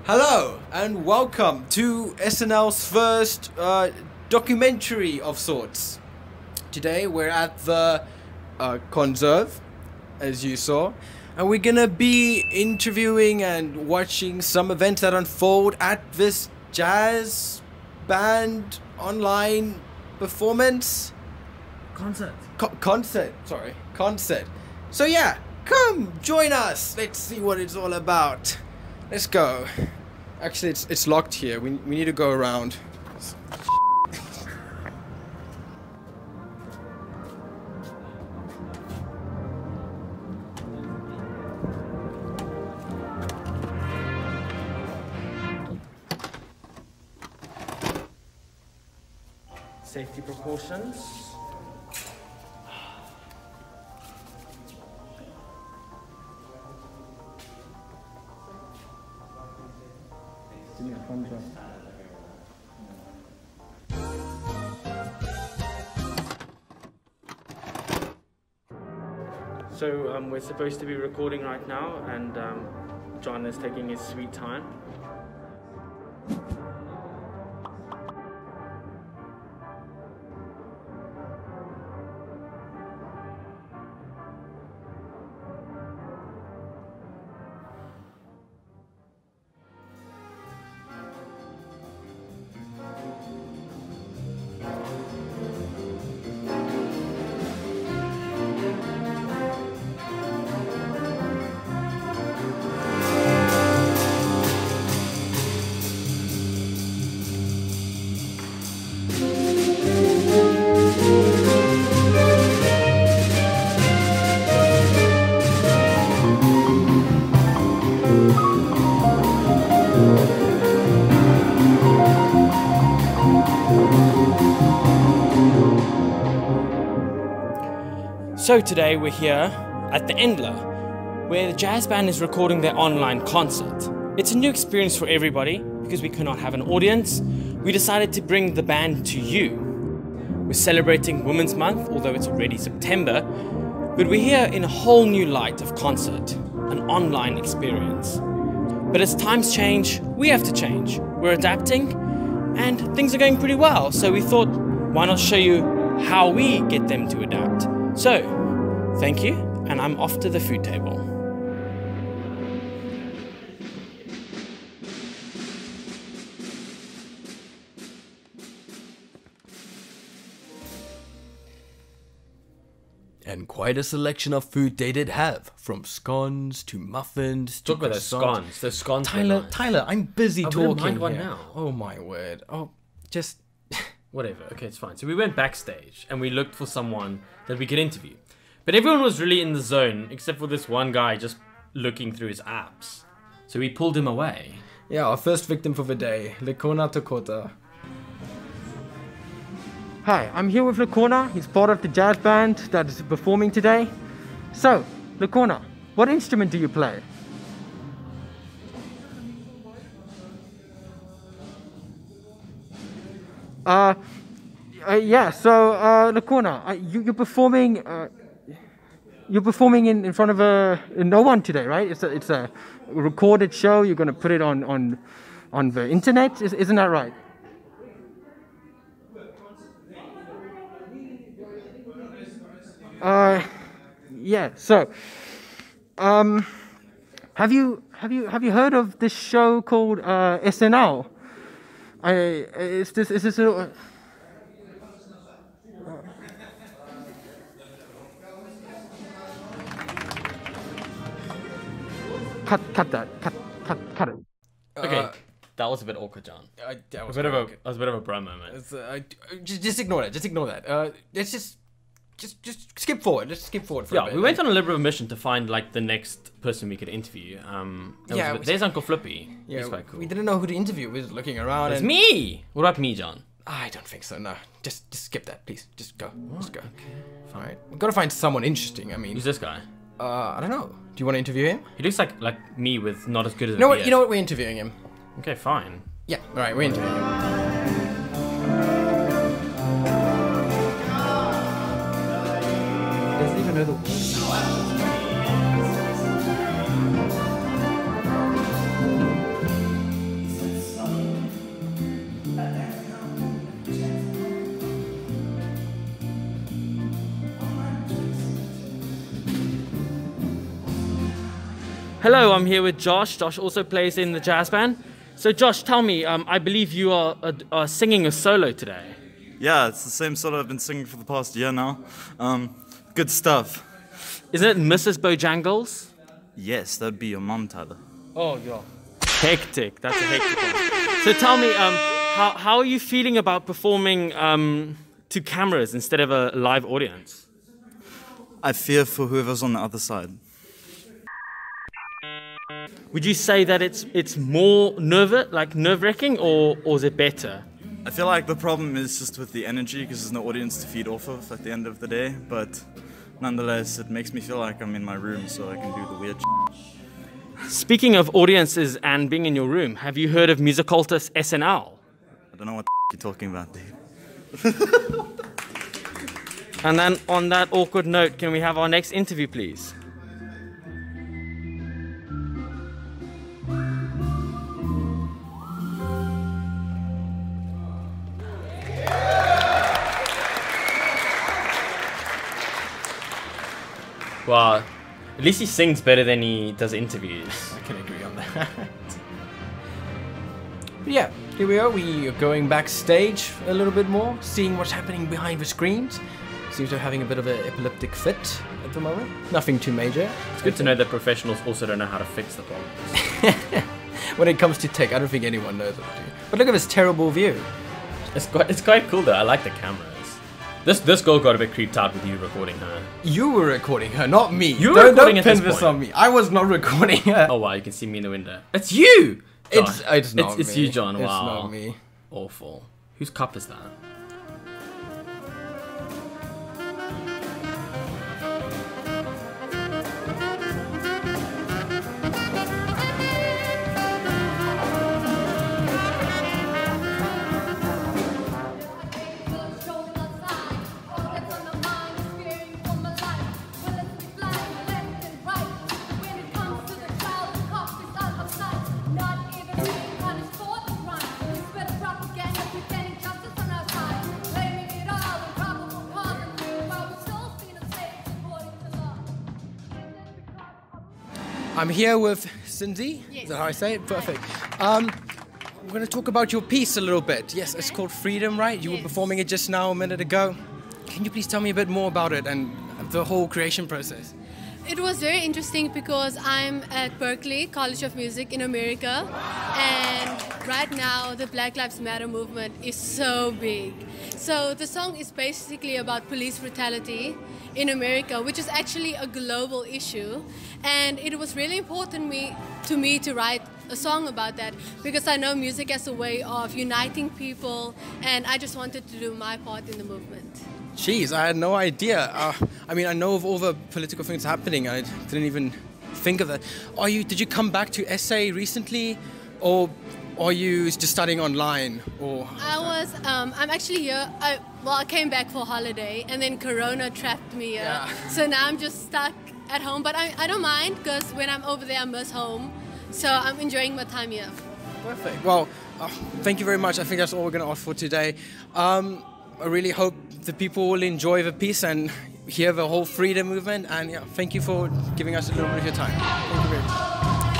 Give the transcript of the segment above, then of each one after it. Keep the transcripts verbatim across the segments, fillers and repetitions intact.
Hello and welcome to S N L's first uh, documentary of sorts. Today we're at the uh, Conserve, as you saw, and we're gonna be interviewing and watching some events that unfold at this jazz band online performance. Concert. Co- concert, sorry, concert. So yeah, come join us. Let's see what it's all about. Let's go. Actually, it's it's locked here. We we need to go around. Safety precautions. So um, we're supposed to be recording right now, and um, John is taking his sweet time. So today we're here at the Endler, where the jazz band is recording their online concert. It's a new experience for everybody. Because we could not have an audience, we decided to bring the band to you. We're celebrating Women's Month, although it's already September, but we're here in a whole new light of concert, an online experience. But as times change, we have to change. We're adapting, and things are going pretty well, so we thought, why not show you how we get them to adapt? So, thank you, and I'm off to the food table. And quite a selection of food they did have, from scones to muffins to Talk about those scones. Those scones. Tyler, nice. Tyler, I'm busy I wouldn't talking mind one here. now. Oh my word. Oh, just Whatever, okay, it's fine. So we went backstage and we looked for someone that we could interview. But everyone was really in the zone, except for this one guy just looking through his apps. So we pulled him away. Yeah, our first victim for the day, Lekona Tokota. Hi, I'm here with Lekona. He's part of the jazz band that is performing today. So, Lekona, what instrument do you play? Uh, uh yeah. So, uh, Lekona, uh, you, you're performing. Uh, you're performing in, in front of a, no one today, right? It's a it's a recorded show. You're gonna put it on on on the internet. Is, isn't that right? Uh, yeah. So, um, have you have you have you heard of this show called uh, S N L? I is this is this a, uh, cut cut that cut cut cut it. Okay, Uh, that was a bit awkward, John. I, that A was bit of a, okay. that was a bit of a bro moment. It's, uh, I- just just ignore that. Just ignore that. Uh, let's just just just skip forward. Let's skip forward for a Yeah, bit. we went on a liberal mission to find like the next person we could interview. Um, that was Yeah, a bit- we- there's Uncle Flippy. Yeah, He's quite cool. we didn't know who to interview. We were just looking around. It's and me. What about me, John? I don't think so. No, just just skip that, please. Just go. Just go. All right. We've got to find someone interesting. I mean, Who's this guy? uh, I don't know. Do you want to interview him? He looks like like me with not as good as You know a what? beard. You know what? We're interviewing him. Okay, fine. Yeah. All right. We're interviewing him. Doesn't even know the words. Hello, I'm here with Josh. Josh also plays in the jazz band. So Josh, tell me, um, I believe you are, uh, are singing a solo today. Yeah, it's the same solo I've been singing for the past year now. Um, good stuff. Isn't it Missus Bojangles? Yes, that'd be your mom, Tyler. Oh, yeah. Hectic. That's a hectic one. So tell me, um, how, how are you feeling about performing um, to cameras instead of a live audience? I fear for whoever's on the other side. Would you say that it's it's more nerve like nerve-wracking, or or is it better? I feel like the problem is just with the energy, because there's no audience to feed off of at the end of the day, but nonetheless, it makes me feel like I'm in my room, so I can do the weird shit. Speaking of audiences and being in your room, have you heard of Musicultus S N L? I don't know what the you're talking about, dude. And then on that awkward note, can we have our next interview, please? Wow, at least he sings better than he does interviews. I can agree on that. But yeah, here we are. We are going backstage a little bit more, seeing what's happening behind the screens. Seems to be having a bit of an epileptic fit at the moment. Nothing too major. It's good to know that professionals also don't know how to fix the problems. When it comes to tech, I don't think anyone knows what to do. But look at this terrible view. It's quite, it's quite cool though. I like the cameras. This this girl got a bit creeped out with you recording her. You were recording her, not me. You were don't, recording don't at pin this this point. on me. I was not recording her. Oh wow, you can see me in the window. It's you. John. It's it's not It's, it's me. you, John. Wow. It's not me. Awful. Whose cup is that? I'm here with Zinzi. Yes. Is that how I say it? Perfect. Um, we're going to talk about your piece a little bit. Yes, it's called Freedom, right? You Yes. were performing it just now a minute ago. Can you please tell me a bit more about it and the whole creation process? It was very interesting because I'm at Berklee College of Music in America, and right now the Black Lives Matter movement is so big. So the song is basically about police brutality in America, which is actually a global issue, and it was really important me, to me to write a song about that, because I know music as a way of uniting people, and I just wanted to do my part in the movement. Jeez, I had no idea. Uh, I mean, I know of all the political things happening. I didn't even think of that. Are you? Did you come back to S A recently, or are you just studying online? Or I was. Um, I'm actually here. I, well, I came back for holiday, and then Corona trapped me here. Yeah. So now I'm just stuck at home. But I, I don't mind, because when I'm over there, I miss home. So I'm enjoying my time here. Perfect. Well, uh, thank you very much. I think that's all we're going to ask for today. Um, I really hope the people will enjoy the piece and hear the whole freedom movement. And yeah, thank you for giving us a little bit of your time. Thank you very much.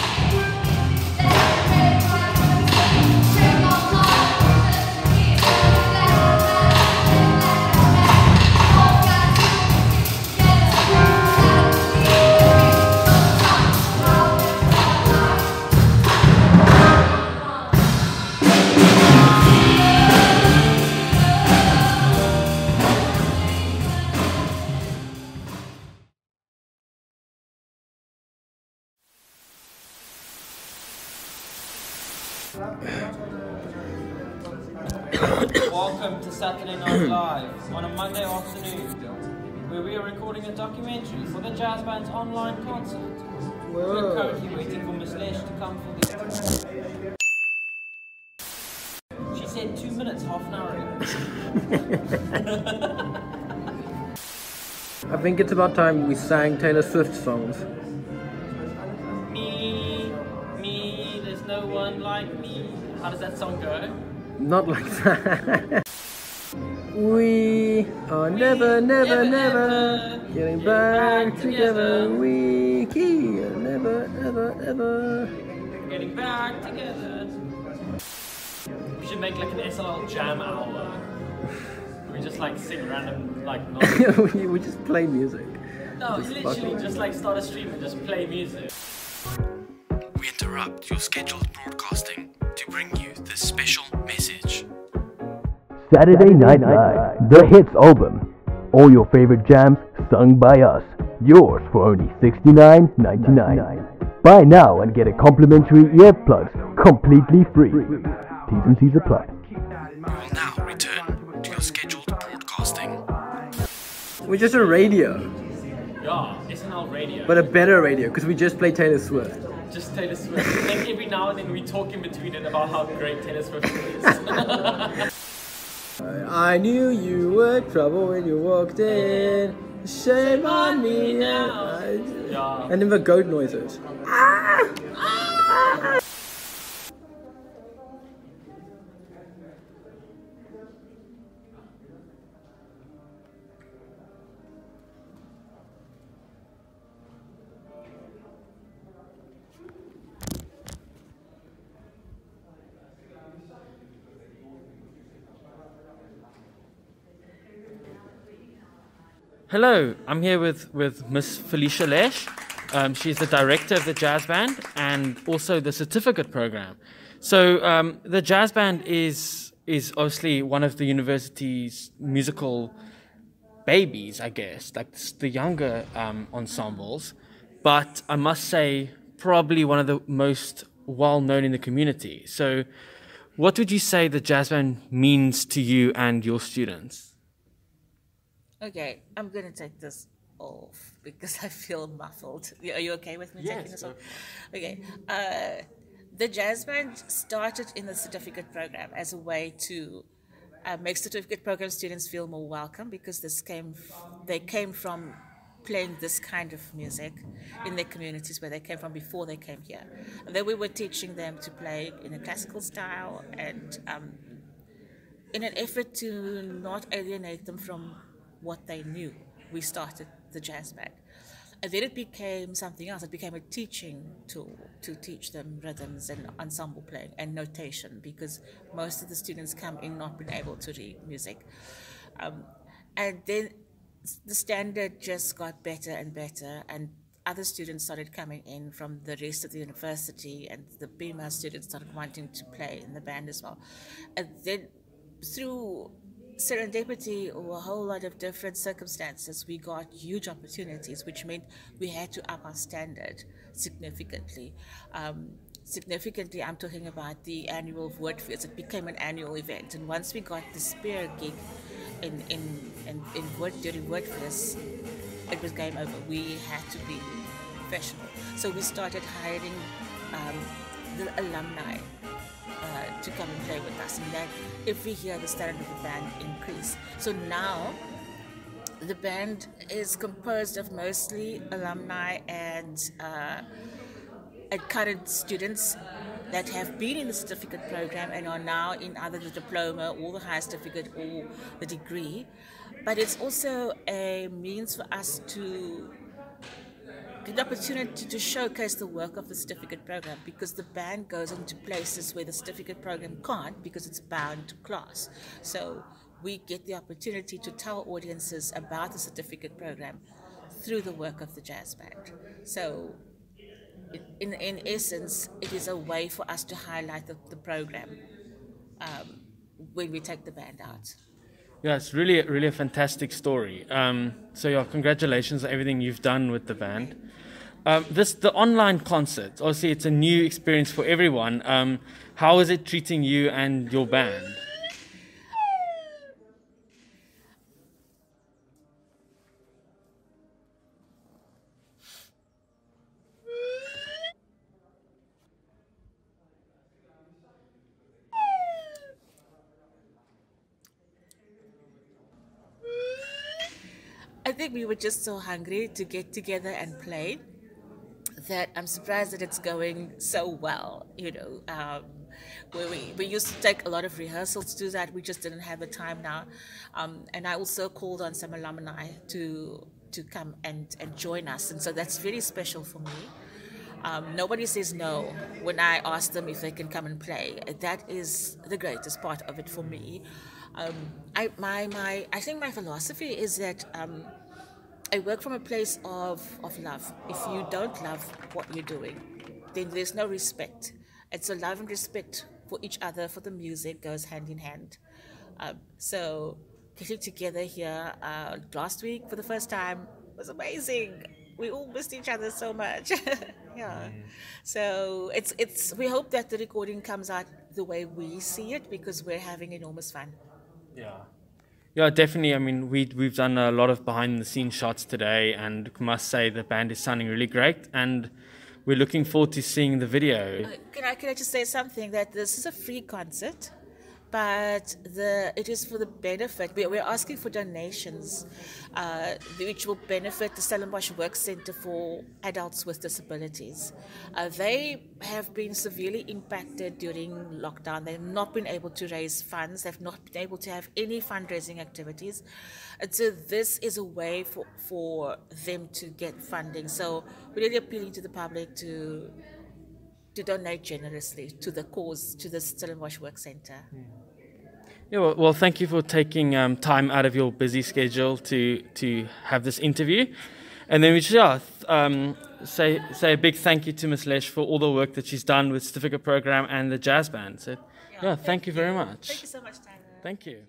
Welcome to Saturday Night Live on a Monday afternoon, where we are recording a documentary for the Jazz Band's online concert. We're currently waiting for Miss Lesch to come for this. She said two minutes, half an hour ago. I think it's about time we sang Taylor Swift songs. Me, me, there's no one like me. How does that song go? Not like that. We are never, never, never, never never getting getting back back together. together. We are never. ever, ever, ever. Getting back together. We should make like an S L L jam hour. We just like sing random like nonsense. we, we just play music. No, Just literally fucking- just like start a stream and just play music. We interrupt your scheduled broadcasting to bring you this special message. Saturday Night Live, the hits album. All your favorite jams sung by us. Yours for only sixty-nine ninety-nine. Buy now and get a complimentary earplugs completely free. T's and C's apply. We will now return to your scheduled broadcasting. We're just a radio, Yeah, S N L radio. but a better radio because we just play Taylor Swift. Just Taylor Swift. And every now and then we talk in between it about how great Taylor Swift is. I knew you were trouble when you walked in. Shame on me now. Yeah. And then the goat noises. Hello, I'm here with, with Miss Felicia Lesch. Um, she's the director of the jazz band and also the certificate program. So um, the jazz band is is obviously one of the university's musical babies, I guess, like the younger um, ensembles. But I must say, probably one of the most well known in the community. So, what would you say the jazz band means to you and your students? Okay, I'm going to take this off because I feel muffled. Are you okay with me taking this off? Okay. Uh, the jazz band started in the certificate program as a way to uh, make certificate program students feel more welcome because this came, they came from playing this kind of music in their communities where they came from before they came here. And then we were teaching them to play in a classical style and um, in an effort to not alienate them from what they knew, we started the jazz band. And then it became something else. It became a teaching tool to teach them rhythms and ensemble playing and notation because most of the students come in not being able to read music. Um, and then the standard just got better and better and other students started coming in from the rest of the university and the B M A students started wanting to play in the band as well. And then through serendipity or a whole lot of different circumstances, we got huge opportunities, which meant we had to up our standard significantly. Um, significantly, I'm talking about the annual Word Fest. It became an annual event, and once we got the Spear gig in in in, in Word, during Word Fest, it was game over. We had to be professional, so we started hiring um, the alumni Uh, to come and play with us, and then every year the standard of the band increased. So now the band is composed of mostly alumni and uh, and current students that have been in the certificate program and are now in either the diploma or the higher certificate or the degree. But it's also a means for us to get the opportunity to showcase the work of the certificate program because the band goes into places where the certificate program can't because it's bound to class. So we get the opportunity to tell audiences about the certificate program through the work of the jazz band. So in, in essence, it is a way for us to highlight the, the program um, when we take the band out. Yeah, it's really, really a fantastic story. Um, so, yeah, congratulations on everything you've done with the band. Um, this, the online concert, obviously it's a new experience for everyone. Um, how is it treating you and your band? I think we were just so hungry to get together and play that I'm surprised that it's going so well. You know, um, where we, we used to take a lot of rehearsals to do that. We just didn't have the time now. Um, and I also called on some alumni to to come and, and join us. And so that's very special for me. Um, nobody says no when I ask them if they can come and play. That is the greatest part of it for me. Um, I, my, my, I think my philosophy is that um, I work from a place of, of love. If you don't love what you're doing, then there's no respect. And so love and respect for each other, for the music, goes hand in hand. Um, so getting together here uh, last week for the first time was amazing. We all missed each other so much. yeah. Mm. So it's it's. We hope that the recording comes out the way we see it, because we're having enormous fun. Yeah. Yeah, definitely. I mean, we we've done a lot of behind the scenes shots today, and must say the band is sounding really great, and we're looking forward to seeing the video. Uh, can I can I just say something, that this is a free concert, but the it is for the benefit. We, we're asking for donations, uh, which will benefit the Stellenbosch Work Centre for Adults with Disabilities. Uh, they have been severely impacted during lockdown. They've not been able to raise funds. They've not been able to have any fundraising activities. And so this is a way for, for them to get funding. So we're really appealing to the public to to donate generously to the cause, to the Stellenbosch Work Centre. Yeah, well, well, thank you for taking um, time out of your busy schedule to to have this interview. And then we should yeah, um, say say a big thank you to Miss Lesch for all the work that she's done with certificate program and the jazz band. So, yeah, yeah thank, thank you very much. Thank you so much, Tyler. Thank you.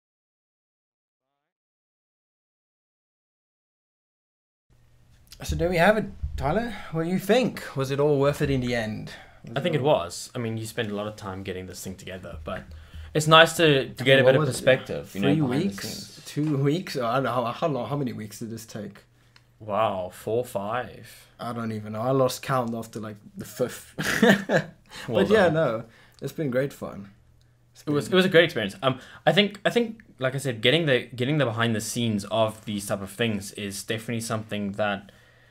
So there we have it, Tyler. What do you think? Was it all worth it in the end? Was I think it, it was. I mean, you spent a lot of time getting this thing together, but it's nice to, to get I mean, a bit of perspective. It? You Three know, weeks, two weeks. Oh, I don't know how, how long. How many weeks did this take? Wow, four, five. I don't even know. I lost count after like the fifth. well but yeah, no, it's been great fun. It was it was a great experience. Um, I think I think like I said, getting the getting the behind the scenes of these type of things is definitely something that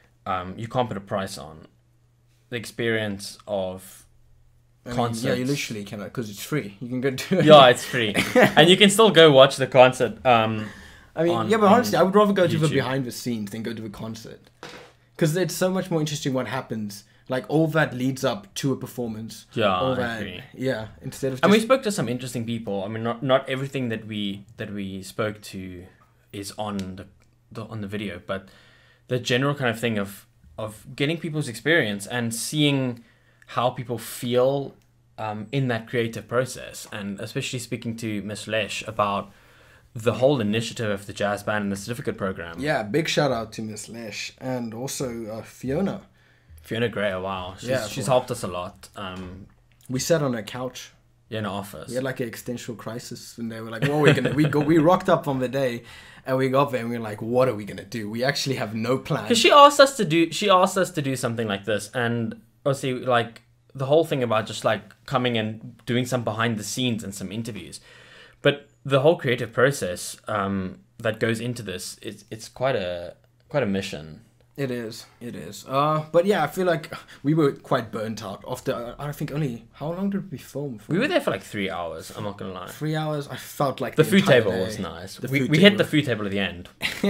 um you can't put a price on. The experience of I mean, concerts. Yeah, you literally cannot, because it's free. You can go do it. Yeah, it's free, and you can still go watch the concert. Um, I mean, on, yeah, but honestly, I would rather go YouTube. to the behind the scenes than go to a concert, because it's so much more interesting what happens. Like all that leads up to a performance. Yeah, all I that, agree. Yeah, instead of. Just... And we spoke to some interesting people. I mean, not not everything that we that we spoke to is on the, the on the video, but the general kind of thing of of getting people's experience and seeing how people feel um, in that creative process, and especially speaking to Miss Lesch about the whole initiative of the jazz band and the certificate program. Yeah, big shout out to Miss Lesch and also uh, Fiona. Fiona Gray, wow, she's, yeah, she's helped us a lot. Um, we sat on a couch. Yeah, in an office. We had like an existential crisis, and they were like, "What are we gonna?" we go, we rocked up on the day, and we got there, and we were like, "What are we gonna do?" We actually have no plan. Because she asked us to do, she asked us to do something like this, and obviously, like the whole thing about just like coming and doing some behind the scenes and some interviews, but the whole creative process um, that goes into this, it's it's quite a quite a mission. It is, it is. Uh, but yeah, I feel like we were quite burnt out after, uh, I think only, how long did we film for? We were there for like three hours, I'm not going to lie. Three hours? I felt like the, the food table day. was nice. The we we table. hit the food table at the end.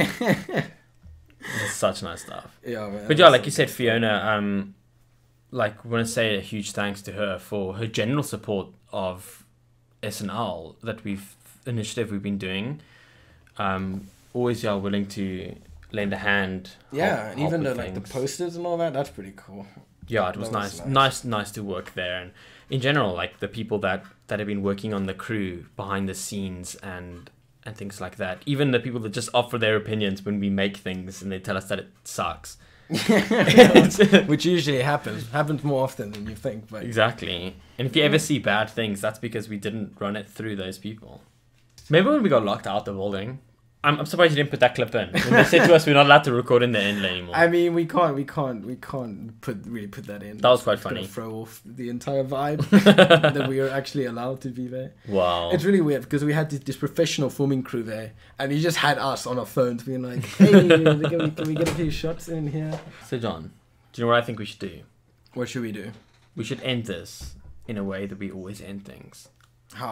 It's such nice stuff. Yeah, man. But yeah, like you said, Fiona, um, like I want to say a huge thanks to her for her general support of S N L, that we've, initiative we've been doing. Um, always yeah, willing to lend a hand. Yeah, help, and help even the, things. like the posters and all that, that's pretty cool. Yeah, it was, was nice, nice, nice, nice to work there, and in general, like the people that, that have been working on the crew behind the scenes and and things like that. Even the people that just offer their opinions when we make things and they tell us that it sucks. Which usually happens, happens more often than you think. But exactly, and if you ever see bad things, that's because we didn't run it through those people. Maybe when we got locked out the building. I'm, I'm surprised you didn't put that clip in. When they said to us we're not allowed to record in the Endler anymore. I mean, we can't, we can't, we can't put really put that in. That was quite it's funny. Gonna throw off the entire vibe that we are actually allowed to be there. Wow. It's really weird because we had this, this professional filming crew there, and he just had us on our phones being like, "Hey, can we, can we get a few shots in here?" So John, do you know what I think we should do? What should we do? We should end this in a way that we always end things. How?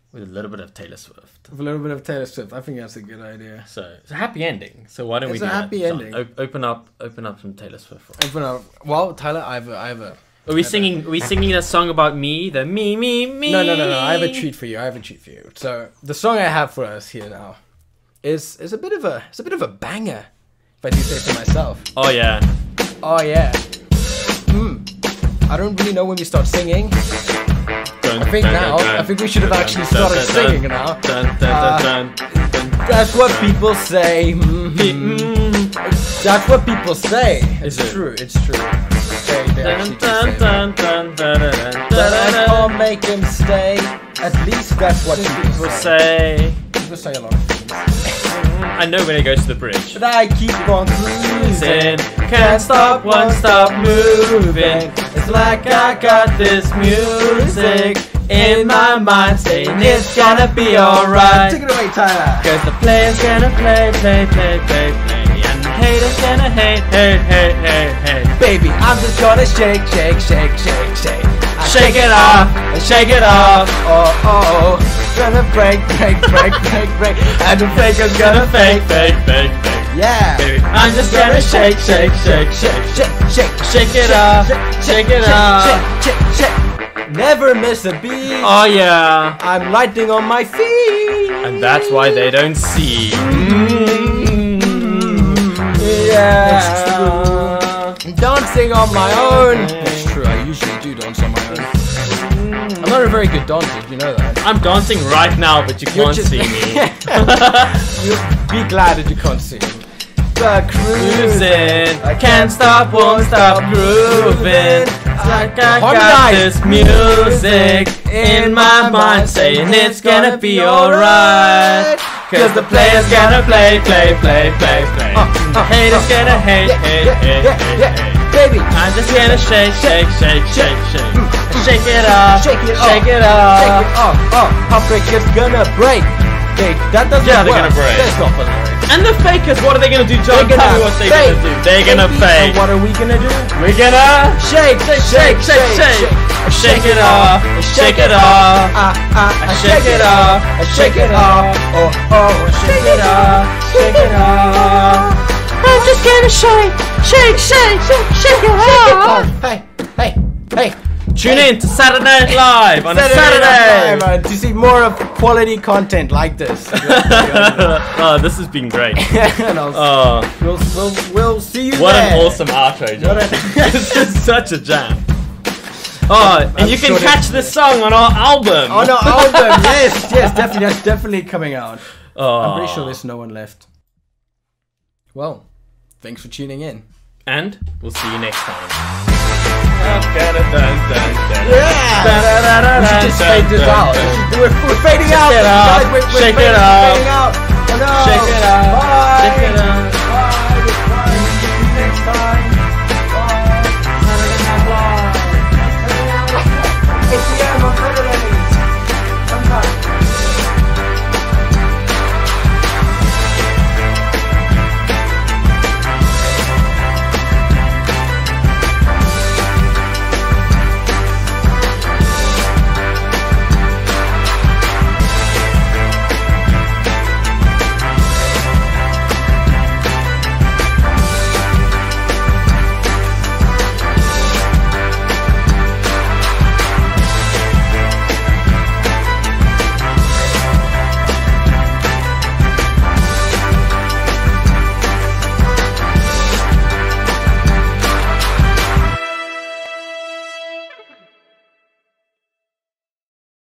with a little bit of Taylor Swift. With a little bit of Taylor Swift. I think that's a good idea. So it's a happy ending. So why don't It's we a do happy that? ending. So, o- open up, open up some Taylor Swift. For us. Open up. Well, Tyler, I have a, I have a. Are we singing? Are we singing a song about me? The me, me, me. No, no, no, no. I have a treat for you. I have a treat for you. So the song I have for us here now is is a bit of a it's a bit of a banger, if I do say so myself. Oh yeah. Oh yeah. Hmm. I don't really know when we start singing. Dun, I think dun, now. dun, dun, I think we should have dun, actually dun, started dun, singing dun, now. Dun, dun, dun, Uh, dun, dun, dun. That's what people say. Mm-hmm. That's what people say. It's Is it? true. It's true. They, they actually do Dun, say dun, that. dun, dun, dun, dun, But I dun, can't dun. make him stay. At least that's what people People say. say. People say a lot of things. I know when it goes to the bridge. But I keep on cruising. Can't stop, won't stop moving. It's like I got this music in my mind saying it's gonna be alright. Take it away, Tyler. Cause the player's gonna play, play, play, play, play. And the hater's gonna hate, hate, hate, hate, hate. Baby, I'm just gonna shake, shake, shake, shake, shake. I Shake it off, shake it off. Oh, oh, oh. Gonna break, break, break, break, break. And the faker's Gonna gonna fake, fake. fake, fake, fake. Yeah. Baby, I'm just gonna shake, shake, shake, shake. shake, shake, Shake it off, shake it off. shake, shake, shake. Never miss a beat. Oh yeah. I'm lighting on my feet. And that's why they don't see. Yeah. Dancing on my own. That's true. I usually do dance on my own. I'm not a very good dancer. Do you know that? I'm dancing right now, but you You're can't just- see me. You be glad that you can't see. But Cruising, I can't stop, won't stop grooving. It's like I got Harmonize. this music in my mind saying it's gonna be alright. Cause the player's gonna play, play, play, play, play. The haters gonna hate, hate, hate, hate, hate. Baby, I'm just gonna shake, shake, shake, shake, shake. Shake it off, shake it shake it off. Shake off. it off. Oh, outbreak is gonna break. Hey, that doesn't Yeah, they're work. gonna break. That's not the lyrics. And the fakers, what are they gonna do, John? They're Tell me gonna what they're fake. gonna do. They're gonna Baby, fake. so what are we gonna do? We're gonna Shake, shake, shake, shake, shake. Shake it off, shake it off. Ah, ah, I shake it off, I shake it off. Oh, oh, Shake it off, shake it off. I'm just gonna shake, shake, shake, shake it off. Hey, hey, hey. Tune in to Saturday Night Live on a Saturday Night Saturday. Live, uh, to see more of quality content like this. Oh, this has been great. And I'll- Oh, we'll, we'll, we'll see you what there. an awesome outro, John. What a- This is such a jam. Oh, and I'm you can sure that- catch this song on our album. Oh no, album! Yes, yes, definitely, that's definitely coming out. Oh. I'm pretty sure there's no one left. Well, thanks for tuning in. And we'll see you next time. Yeah! Yeah! We should just fade this out. We should do it. We're fading out. it off. Guys, we're, we're Shake it fading, off. fading out. Oh no! Shake it off. Bye. Shake it off.